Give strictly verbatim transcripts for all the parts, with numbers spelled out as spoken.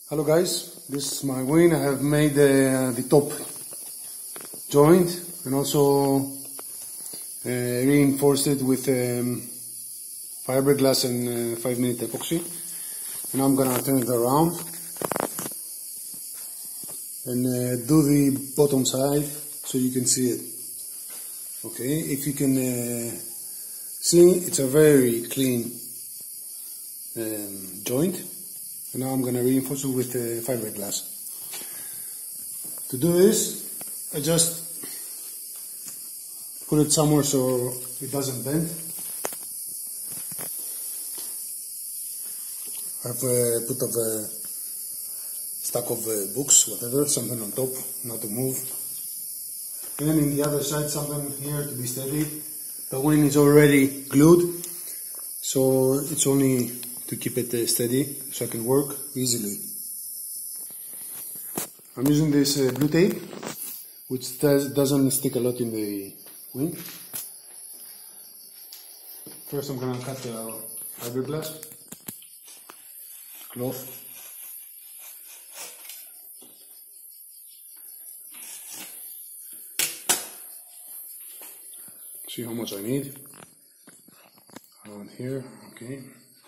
Hello guys, this is my wing. I have made uh, the top joint and also uh, reinforced it with um, fiberglass and uh, five minute epoxy. And I'm gonna turn it around and uh, do the bottom side so you can see it. Okay, if you can uh, see, it's a very clean um, joint. And now I'm going to reinforce it with uh, fiberglass. To do this, I just put it somewhere so it doesn't bend. I've uh, put up a stack of uh, books, whatever, something on top, not to move. And in the other side, something here to be steady. The wing is already glued, so it's only to keep it uh, steady so I can work easily. I'm using this uh, blue tape, which does, doesn't stick a lot in the wing. First I'm going to cut the fiberglass cloth. See how much I need. Around here, okay.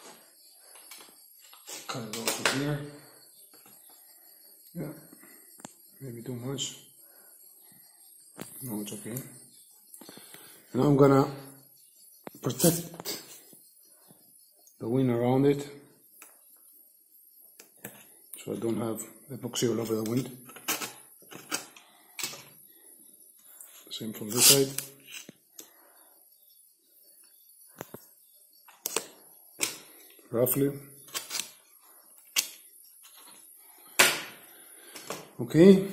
Cut it off here. Yeah, maybe too much. No, it's okay. Now I'm gonna protect the wing around it so I don't have epoxy all over the wing. Same from this side. Roughly. Okay,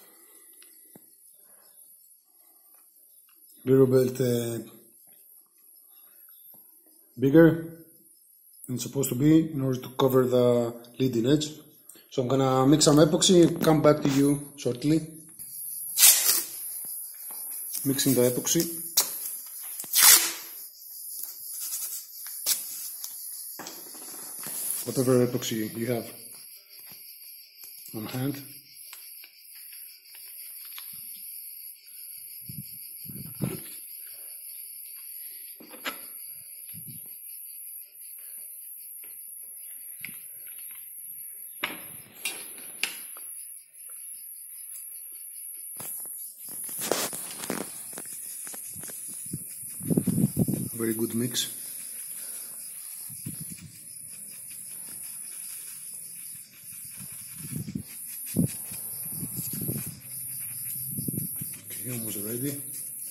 little bit uh, bigger than it's supposed to be in order to cover the leading edge. So I'm gonna mix some epoxy and come back to you shortly. Mixing the epoxy. Whatever epoxy you have on hand. Very good mix. Okay, almost ready.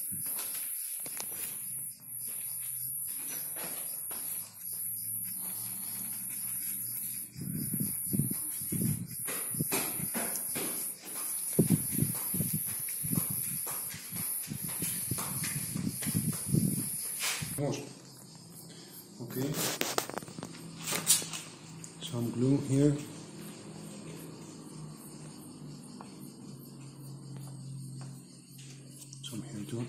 Almost. Okay. Some glue here. Some here too.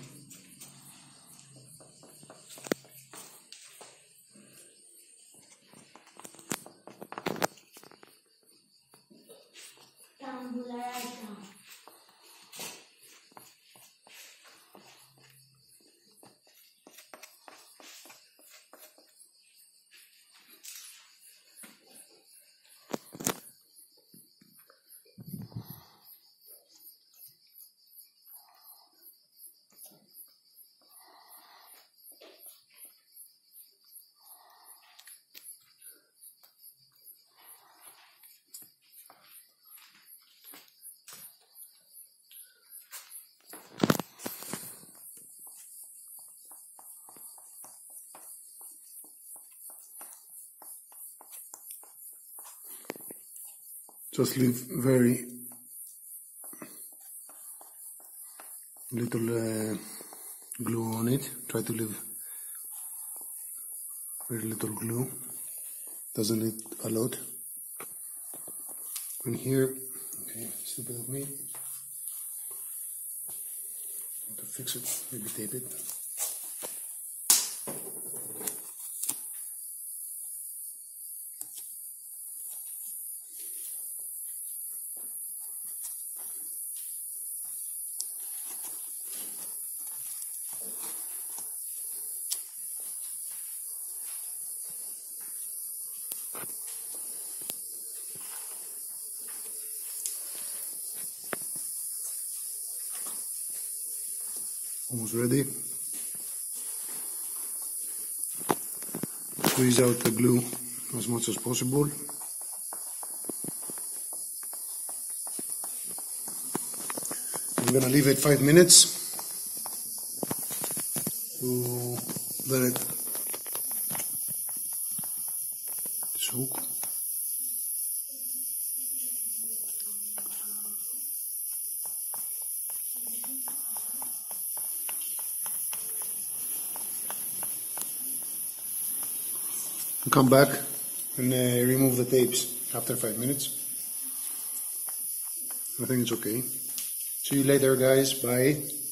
Just leave very little uh, glue on it. Try to leave very little glue. Doesn't need a lot. And here, okay, stupid of me. How to fix it? Maybe tape it. Almost ready. Squeeze out the glue as much as possible. I'm gonna leave it five minutes to let it soak. Come back and uh, remove the tapes after five minutes. I think it's okay. See you later, guys. Bye.